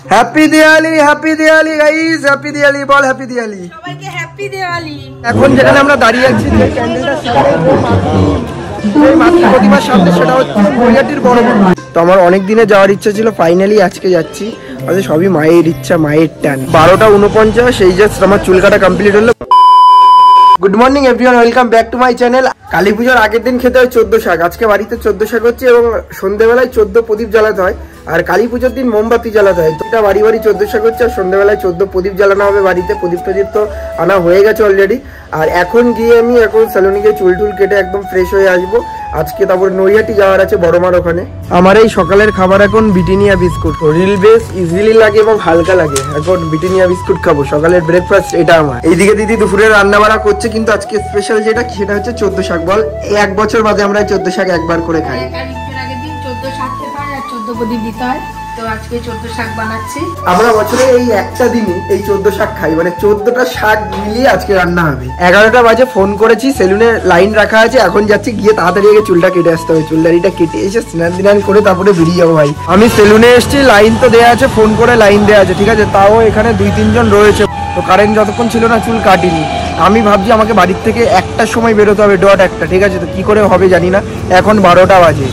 Happy Diwali guys, happy Diwali বল, happy Diwali সবাইকে, happy Diwali. এখন যেখানে আমরা দাঁড়িয়ে আছি যে ক্যান্ডেলটা মাতৃ প্রতিমার সামনে, সেটা হচ্ছে নৈহাটির বড় মা। তো আমার অনেক দিনে যাওয়ার ইচ্ছা ছিল, ফাইনালি আজকে যাচ্ছি। আচ্ছা, সবই মায়ের ইচ্ছা, মায়ের টান। 12:49 সেই জাস্ট আমার চুল কাটা কমপ্লিট হলো। Good morning everyone, welcome back to my channel. Kali পুজোর আগের দিন খেতে হয় 14 শাক। আজকে বাড়িতে 14 শাক হচ্ছে এবং সন্ধ্যেবেলায় 14 প্রদীপ জ্বালাতে হয়। আর কালী পুজোর দিন মোমবাতি জ্বালাতে হয়। এটা বাড়ি বাড়ি 14 শাক হচ্ছে, আর সন্ধ্যেবেলায় 14 প্রদীপ জ্বালানো হবে বাড়িতে। প্রদীপ তো আনা হয়ে গেছে অলরেডি। আর এখন গিয়ে আমি সেলুনে গিয়ে চুল টুল কেটে একদম ফ্রেশ হয়ে আসবো। আজকে তারপর নৈহাটি যাওয়ার আছে, বড়মার ওখানে। আমার এই সকালের খাবার এখন ব্রিটানিয়া বিস্কুট। রিল বেস ইজিলি লাগে এবং হালকা লাগে। এখন ব্রিটানিয়া বিস্কুট খাবো, সকালের ব্রেকফাস্ট এটা আমার। এইদিকে দিদি দুপুরে রান্না বাড়া করছে, কিন্তু আজকে স্পেশাল যেটা সেটা হচ্ছে 14 শাক। বল, এক বছর বাদে আমরা 14 শাক একবার করে খাই। আগের দিন 14 শাক খেতে হয় আর 14 প্রদীপ দিতে হয়। তো আজকে 14 শাক বানাচ্ছি। আমরা বছরে এই একটা দিনই এই 14 শাক খাই, মানে 14টা শাক মিলিয়ে আজকে রান্না হবে। 11টা বাজে ফোন করেছি, সেলুনে লাইন রাখা আছে। এখন যাচ্ছি, গিয়ে তাড়াতাড়ি আগে চুলটা কেটে আসতে হবে। চুলদারিটা কেটে এসে স্নান করে তারপরে বেরিয়ে যাবো ভাই। আমি সেলুনে এসেছি, লাইন তো দেওয়া আছে, ফোন করে লাইন দেওয়া আছে, ঠিক আছে। তাও এখানে 2-3 জন রয়েছে। তো কারেন্ট যতক্ষণ ছিল না চুল কাটিনি। আমি ভাবছি আমাকে বাড়ির থেকে 1টার সময় বেরোতে হবে, ডট 1টা, ঠিক আছে। তো কি করে হবে জানি না। এখন 12টা বাজে।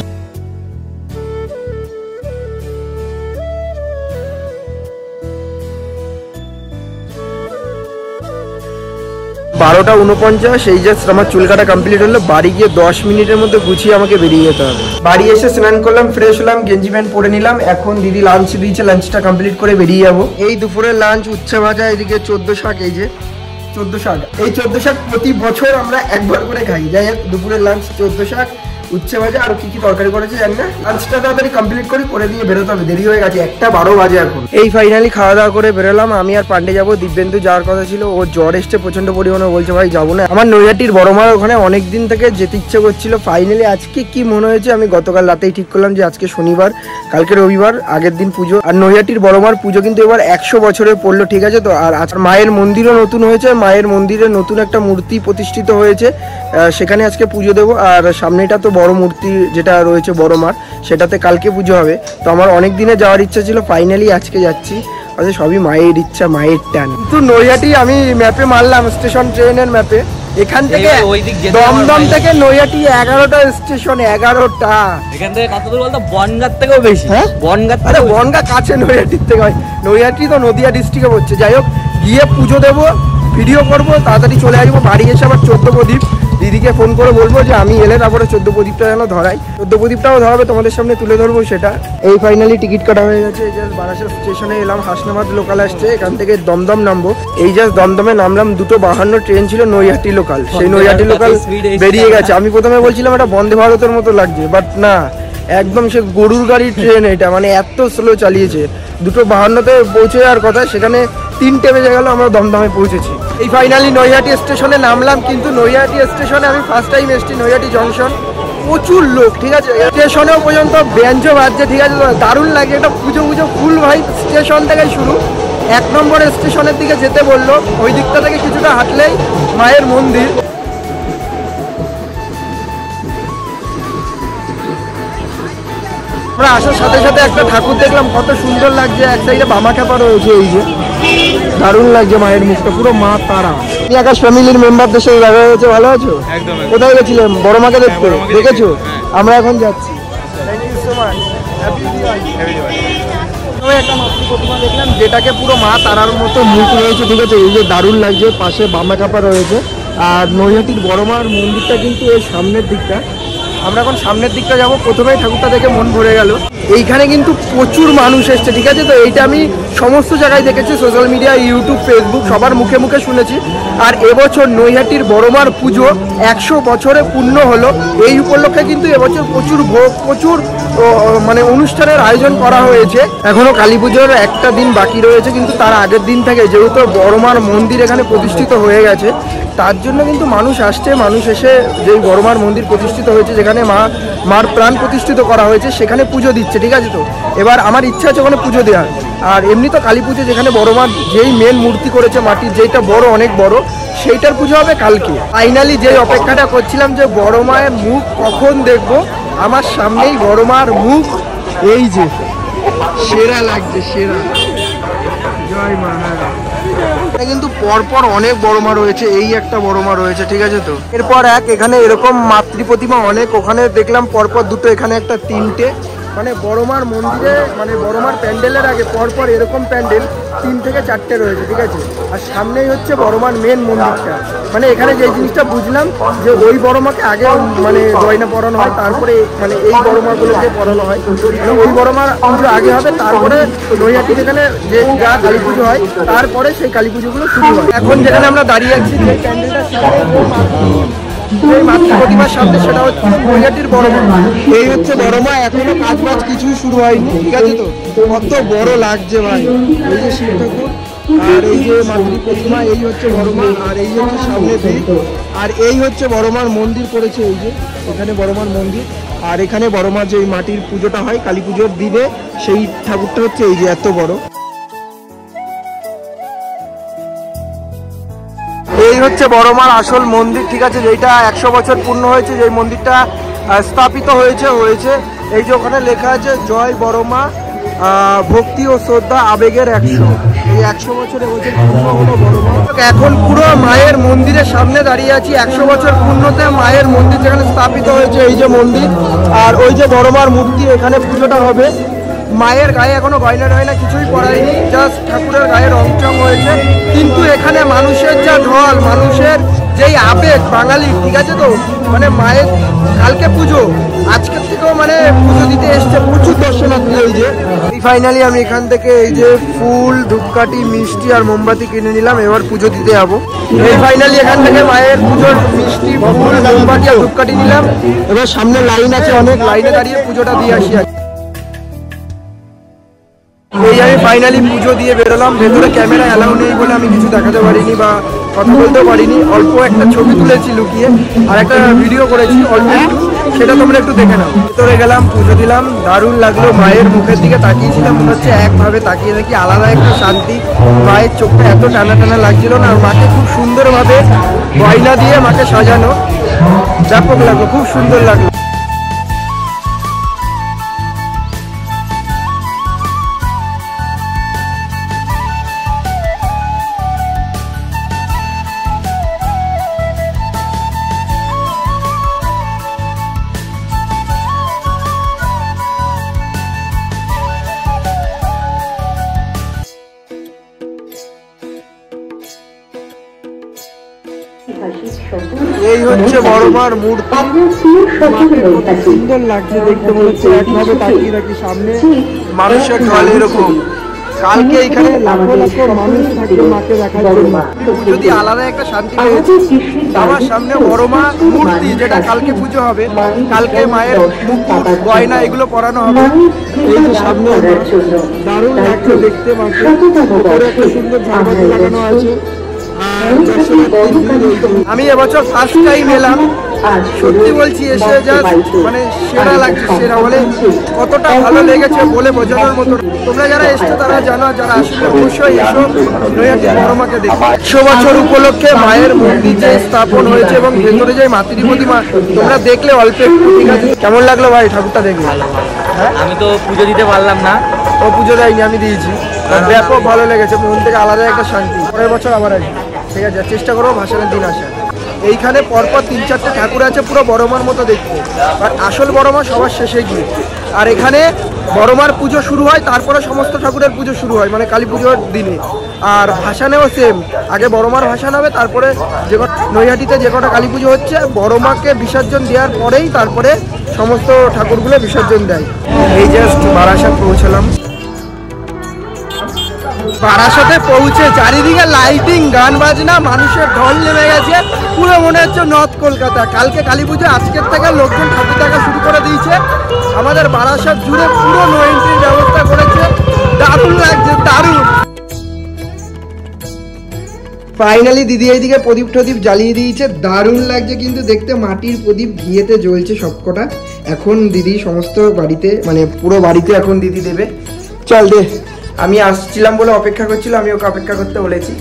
12:49 সেই জাস্ট আমার চুল কাটা কমপ্লিট হলো। বাড়ি গিয়ে 10 মিনিটের মধ্যে গুছিয়ে আমাকে বেরিয়ে যেতে হবে। বাড়ি এসে স্নান করলাম, ফ্রেশ হলাম, গেঞ্জি প্যান্ট পরে নিলাম। এখন দিদি লাঞ্চ দিয়েছে, লাঞ্চটা কমপ্লিট করে বেরিয়ে যাবো। এই দুপুরের লাঞ্চ উচ্ছে ভাজা, এদিকে 14 শাক। এই যে 14 শাক, এই 14 শাক প্রতি বছর আমরা একবার করে খাই। যাই হোক, দুপুরের লাঞ্চ 14 শাক, উচ্ছে ভাজা, আর কি তরকারি করেছে জানি না। লাঞ্চটা তাড়াতাড়ি কমপ্লিট করে দিয়ে বেরোতে হবে, দেরি হয়ে গেছে, 1:12 বাজে এখন। এই ফাইনালি খাওয়া দাওয়া করে বেরোলাম। আমি আর পান্ডে যাবো, দিব্যেন্দু যাওয়ার কথা ছিল, ওর জ্বর এসছে প্রচন্ড পরিমাণে, বলছে ভাই যাবো না। আমার নৈহাটির বড়মার ওখানে অনেক দিন থেকে যেতে ইচ্ছে করছিল। ফাইনালি আজকে কি মনে হয়েছে, আমি গতকাল রাতেই ঠিক করলাম যে আজকে শনিবার, কালকে রবিবার, আগের দিন পুজো। আর নৈহাটির বড়মার পুজো কিন্তু এবার 100 বছরের পড়লো, ঠিক আছে। তো আর মায়ের মন্দিরও নতুন হয়েছে, মায়ের মন্দিরে নতুন একটা মূর্তি প্রতিষ্ঠিত হয়েছে, সেখানে আজকে পুজো দেবো। আর সামনেটা তো বড় মূর্তি যেটা রয়েছে বড় মার, সেটাতে কালকে পুজো হবে। তো আমার অনেক দিনে যাওয়ার ইচ্ছা ছিল, ফাইনালি আজকে যাচ্ছি। আচ্ছা, সবই মায়ের ইচ্ছা, মায়ের টান। কিন্তু নৈহাটি আমি ম্যাপে মারলাম, স্টেশন ট্রেনের ম্যাপে, এখান থেকে দমদম থেকে নৈহাটি 11টা স্টেশন, 11টা। এখান থেকে কত দূর বলতো? বনগাঁ থেকেও বেশি। হ্যাঁ, বনগাঁ কাছে নৈহাটির থেকে। নৈহাটি তো নদিয়া ডিস্ট্রিক্টে পড়ছে। যাই হোক, গিয়ে পুজো দেবো, ভিডিও করবো, তাড়াতাড়ি চলে আসবো। বাড়ি এসে আবার 14 প্রদীপ দিদিকে ফোন করে বলবো যে আমি এলে তারপরে 14 প্রদীপটা যেন ধরাই। 14 প্রদীপটাও ধরাবে, তোমাদের সামনে তুলে ধরবো সেটা। এই ফাইনালি টিকিট কাটা হয়ে গেছে। জাস্ট বারাসাত স্টেশনে এলাম, হাসনাবাদ লোকাল আসছে, এখান থেকে দমদম নামবো। এই জাস্ট দমদমে নামলাম। 2:52 ট্রেন ছিল নৈহাটি লোকাল, সেই নৈহাটি লোকাল বেরিয়ে গেছে। আমি প্রথমে বলছিলাম এটা বন্দে ভারতের মতো লাগছে, বাট না, একদম সে গরুর গাড়ির ট্রেন এটা, মানে এত স্লো চালিয়েছে। 2:52-তে পৌঁছে যাওয়ার কথা, সেখানে 3টে বেজে গেল, আমরা দমদমে পৌঁছেছি। এই ফাইনালি নৈহাটি স্টেশনে নামলাম। কিন্তু নৈহাটি স্টেশনে আমি ফার্স্ট টাইম এসেছি, নৈহাটি জংশন, প্রচুর লোক, ঠিক আছে। স্টেশনেও পর্যন্ত ব্যঞ্জ বাজছে, ঠিক আছে। দারুণ লাগে, একটা পুজো ফুল ভাই। স্টেশন থেকে শুরু, 1 নম্বরের স্টেশনের দিকে যেতে বললো, ওই দিকটা থেকে কিছুটা হাঁটলেই মায়ের মন্দির। আমরা আসার সাথে সাথে একটা ঠাকুর দেখলাম, কত সুন্দর লাগছে। এক সাইডে বামা খ্যাপা রয়েছে, এই যে দারুণ লাগছে মায়ের মুখটা, পুরো মা তারা। আকাশ ফ্যামিলির মেম্বারদের সাথে দেখা হয়েছে, ভালো আছো? কোথায় গেছিলাম? বড় মাকে দেখতে, দেখেছো? আমরা এখন যাচ্ছি। একটা মাতৃ প্রতিমা দেখলাম, যেটাকে পুরো মা তারার মতো মুখ রয়েছে, ঠিক আছে। এই যে দারুণ লাগছে, পাশে বামা খ্যাপা রয়েছে। আর নৈহাটির বড় মার মন্দিরটা কিন্তু এই সামনের দিকটা। আমরা এখন সামনের দিকটা যাবো। প্রথমেই ঠাকুরটা দেখে মন ভরে গেল। এইখানে কিন্তু প্রচুর মানুষ এসছে, ঠিক আছে। তো এইটা আমি সমস্ত জায়গায় দেখেছি, সোশ্যাল মিডিয়া, ইউটিউব, ফেসবুক, সবার মুখে মুখে শুনেছি। আর এবছর নৈহাটির বড়মার পুজো 100 বছরে পূর্ণ হলো। এই উপলক্ষে কিন্তু এবছর প্রচুর মানে অনুষ্ঠানের আয়োজন করা হয়েছে। এখনো কালী পুজোর একটা দিন বাকি রয়েছে, কিন্তু তার আগের দিন থেকে যেহেতু বড়মার মন্দির এখানে প্রতিষ্ঠিত হয়ে গেছে, তার জন্য কিন্তু মানুষ আসছে। মানুষ এসে যেই বড়মার মন্দির প্রতিষ্ঠিত হয়েছে, যেখানে মার প্রাণ প্রতিষ্ঠিত করা হয়েছে, সেখানে পুজো দিচ্ছে, ঠিক আছে। তো এবার আমার ইচ্ছা আছে ওখানে পুজো দেওয়ার। আর এমনি তো কালী পুজো, যেখানে বড়মার যেই মেন মূর্তি করেছে মাটির, যেটা বড়, অনেক বড়, সেইটার পুজো হবে কালকে। ফাইনালি যেই অপেক্ষাটা করছিলাম যে বড় মায়ের মুখ কখন দেখবো, আমার সামনেই বড় মার মুখ। এই যে সেরা লাগছে, সেরা। জয় মা। এটা কিন্তু পরপর অনেক বড় মা রয়েছে, এই একটা বড় মা রয়েছে, ঠিক আছে তো। এরপর এক এখানে এরকম মাতৃ প্রতিমা অনেক, ওখানে দেখলাম পরপর দুটো, এখানে একটা তিনটে, মানে বড়মার মন্দিরে মানে বড়মার প্যান্ডেলের আগে পরপর এরকম প্যান্ডেল 3 থেকে 4টে রয়েছে, ঠিক আছে। আর সামনেই হচ্ছে বড়মার মেন মন্দিরটা। মানে এখানে যে জিনিসটা বুঝলাম যে ওই বড়মাকে আগে মানে গয়না পরানো হয়, তারপরে মানে এই বড়মাগুলোকে পরানো হয়। মানে ওই বড়মার পুজো আগে হবে, তারপরে নৈহাটির এখানে যে যা কালী পুজো হয় তারপরে সেই কালী পুজোগুলো শুরু হয়। এখন যেখানে আমরা দাঁড়িয়ে আছি যে প্যান্ডেলটা মাতৃ প্রতিমার সামনে, সেটা হচ্ছে নৈহাটির বড়মা। এই হচ্ছে বড়মা, এখনো কাজ বাজ কিছুই শুরু হয়নি, ঠিক আছে তো। কত বড় লাগছে ভাই, এই যে শিব ঠাকুর আর এই যে মাতৃ প্রতিমা, এই হচ্ছে বড়মা, আর এই হচ্ছে সামনে দিক, আর এই হচ্ছে বড়মার মন্দির করেছে, এই যে এখানে বড়মার মন্দির। আর এখানে বড়মার যে মাটির পুজোটা হয় কালী পুজোর দিনে, সেই ঠাকুরটা হচ্ছে এই যে এত বড়। এই হচ্ছে বড়মার আসল মন্দির, ঠিক আছে, যেটা 100 বছর পূর্ণ হয়েছে, যে মন্দিরটা স্থাপিত হয়েছে। এই যে ওখানে লেখা আছে জয় বড়মা, ভক্তি ও শ্রদ্ধা আবেগের 100। এই 100 বছরে বছর পূর্ণ হলো বড়মা। এখন পুরো মায়ের মন্দিরের সামনে দাঁড়িয়ে আছি, 100 বছর পূর্ণতে মায়ের মন্দির যেখানে স্থাপিত হয়েছে, এই যে মন্দির আর ওই যে বড়মার মূর্তি, এখানে পুজোটা হবে। মায়ের গায়ে এখনো গয়না টয়না কিছুই পরায়নি, জাস্ট ঠাকুরের গায়ে রং চং হয়েছে। কিন্তু এখানে মানুষের যা ঢল, মানুষের যেই আবেগ বাঙালি, ঠিক আছে তো। মানে মায়ের কালকে পুজো, আজকের থেকেও মানে পুজো দিতে এসছে প্রচুর দর্শনার্থী। এই যে ফাইনালি আমি এখান থেকে এই যে ফুল, ধূপকাঠি, মিষ্টি আর মোমবাতি কিনে নিলাম, এবার পুজো দিতে যাবো। এই ফাইনালি এখান থেকে মায়ের পুজোর মিষ্টি, ফুল, মোমবাতি আর ধূপকাঠি নিলাম। এবার সামনে লাইন আছে, অনেক লাইনে দাঁড়িয়ে পুজোটা দিয়ে আসি। এই আমি ফাইনালি পুজো দিয়ে বেরোলাম। ভেতরে ক্যামেরা অ্যালাউ নেই বলে আমি কিছু দেখাতে পারিনি বা কথা বলতেও পারিনি। অল্প একটা ছবি তুলেছি লুকিয়ে, আর একটা ভিডিও করেছি অল্প একটু, সেটা তোমরা একটু দেখে নাও। ভেতরে গেলাম, পুজো দিলাম, দারুণ লাগলো। মায়ের মুখের দিকে তাকিয়েছিলাম, মনে হচ্ছে একভাবে তাকিয়ে থাকি, আলাদা একটা শান্তি। মায়ের চোখটা এত টানা টানা লাগছিল না, আর মাকে খুব সুন্দরভাবে গয়না দিয়ে মাকে সাজানো, ব্যাপক লাগলো, খুব সুন্দর লাগলো। এই হচ্ছে বড়মার মূর্তি, সুন্দর লাগছে দেখতে, মনে হচ্ছে একভাবে তাকিয়ে রাখি সামনে। মানুষের ঢল এরকম, কালকে এখানে লাখো লাখো মানুষ থাকবে মাকে দেখার জন্য। যদি আলাদা একটা শান্তি পেয়েছি, আমার সামনে বড়মা মূর্তি, যেটা কালকে পুজো হবে, কালকে মায়ের মুকুট, গয়না এগুলো পরানো হবে। এই যে সামনে দারুণ লাগছে দেখতে মাকে, উপরে একটা সুন্দর ঝাড়বাতি লাগানো আছে। আমি এবছর ফার্স্ট টাইম এলাম, সত্যি বলছি, এসে জাস্ট মানে সেরা লাগছে, সেরা বলে কতটা ভালো লেগেছে বলে বোঝানোর মতো। তোমরা যারা এসছো তারা জানো, যারা আসলে অবশ্যই এসো নৈহাটির বড়মাকে দেখো। 100 বছর উপলক্ষে মায়ের মন্দির যে স্থাপন হয়েছে এবং ভেতরে যে মাতৃ প্রতিমা, তোমরা দেখলে অল্প একটু, ঠিক আছে। কেমন লাগলো ভাই ঠাকুরটা দেখলে? আমি তো পুজো দিতে পারলাম না। ও পুজো দেয়নি, আমি দিয়েছি, ব্যাপক ভালো লেগেছে, মন থেকে আলাদা একটা শান্তি। পরের বছর আবার আসি, ঠিক আছে, চেষ্টা করবো ভাসানের দিন আসা। এইখানে পরপর 3-4টে ঠাকুর আছে, পুরো বড়মার মতো দেখতে, আর আসল বড়মা সবার শেষে গিয়ে। আর এখানে বড়মার পুজো শুরু হয়, তারপরে সমস্ত ঠাকুরের পুজো শুরু হয়, মানে কালী পুজোর দিনে। আর ভাসানেও সেম, আগে বড়মার ভাসান হবে, তারপরে যে নৈহাটিতে যে কটা কালী পুজো হচ্ছে, বড়মাকে বিসর্জন দেওয়ার পরেই তারপরে সমস্ত ঠাকুরগুলো বিসর্জন দেয়। এই জাস্ট বারাসাত পৌঁছলাম। বারাসাতে পৌঁছে চারিদিকে লাইটিং, গান বাজনা, মানুষের ঢল নেমে গেছে, পুরো মনে হচ্ছে নর্থ কলকাতা। কালকে কালী পুজো, আজকের থেকে লোকজন ঠাকুর দেখা শুরু করে দিয়েছে। আমাদের বারাসাত জুড়ে পুরো নো এন্ট্রির ব্যবস্থা করেছে, দারুণ লাগছে, দারুণ। ফাইনালি দিদি এইদিকে প্রদীপ টদীপ জ্বালিয়ে দিয়েছে, দারুণ লাগছে কিন্তু দেখতে। মাটির প্রদীপ ঘিয়েতে জ্বলছে সবকটা। এখন দিদি সমস্ত বাড়িতে, মানে পুরো বাড়িতে এখন দিদি দেবে। চল দে, আমি আসছিলাম বলে অপেক্ষা করছিল, আমি ওকে অপেক্ষা করতে বলেছি।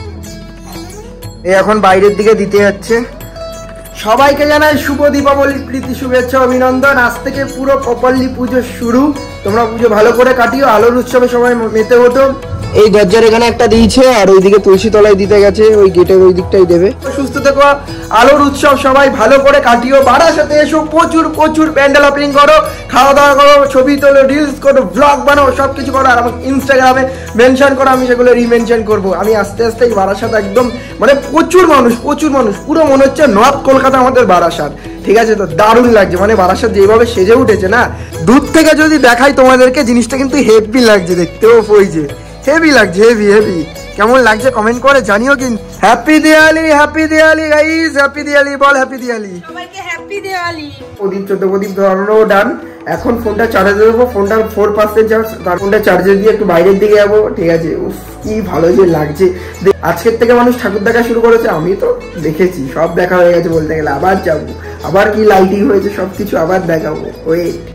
এই এখন বাইরের দিকে দিতে যাচ্ছে। সবাইকে জানাই শুভ দীপাবলির প্রীতি শুভেচ্ছা অভিনন্দন। আজ থেকে পুরো প্রপারলি পুজো শুরু। তোমরা পুজো ভালো করে কাটিও, আলোর উৎসবে সবাই মেতে ওঠো। এই দরজার এখানে একটা দিয়েছে আর ওইদিকে তুলসী তলায় দিতে গেছে, ওই গেটের ওই দিকটাই দেবে। সুস্থ থেকো, আলোর উৎসব সবাই ভালো করে কাটিও। বারাসাতে এসো, প্রচুর প্রচুর প্যান্ডেল ওপেনিং করো, খাওয়া দাওয়া করো, ছবি তোলো, রিলস করো, ব্লগ বানাও, সবকিছু করো। আর আমাকে ইনস্টাগ্রামে মেনশন করো, আমি সেগুলো রিমেনশন করবো। আমি আস্তে আস্তে এই বারাসাত একদম মানে প্রচুর মানুষ পুরো মনে হচ্ছে নর্থ কলকাতা আমাদের বারাসাত। ঠিক আছে, তো দারুণ লাগছে, মানে বারাসাত যেভাবে সেজে উঠেছে না, দূর থেকে যদি দেখাই তোমাদেরকে জিনিসটা কিন্তু হেভি লাগছে, দেখতেও পড়ছে, হেভি লাগছে, হেভি। কেমন লাগছে কমেন্ট করে জানিও কিন্তু। Happy Diwali guys, happy Diwali, বল হ্যাপি দিওয়ালি সবাইকে, হ্যাপি দিওয়ালি। প্রদীপ 14 প্রদীপ ধরানো ডান। এখন ফোনটা চার্জে দেবো, ফোনটা 4% চার্জ, তার ফোনটা চার্জে দিয়ে একটু বাইরের দিকে যাবো। ঠিক আছে, উফ কি ভালো যে লাগছে। আজকের থেকে মানুষ ঠাকুর দেখা শুরু করেছে, আমি তো দেখেছি, সব দেখা হয়ে গেছে বলতে গেলে। আবার যাবো, আবার কি লাইটিং হয়েছে সবকিছু আবার দেখাবো, ওয়েট।